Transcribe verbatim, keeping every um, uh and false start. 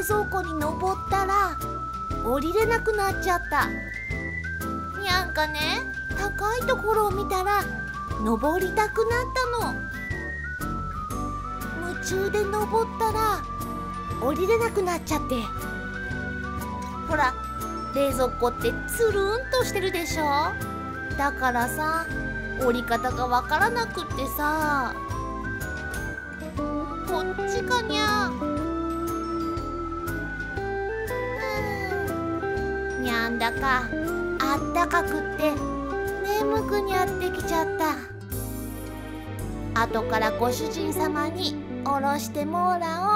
蔵庫に登ったら降りれなくなっちゃった。にゃんかね、高いところを見たら登りたくなったの。夢中で登ったら降りれなくなっちゃって。ほら、冷蔵庫ってつるんとしてるでしょ。だからさ、降り方がわからなくってさ。こっちかにゃ。にゃんだかあったかくって眠くなってきちゃった。後からご主人様に降ろしてもらおう。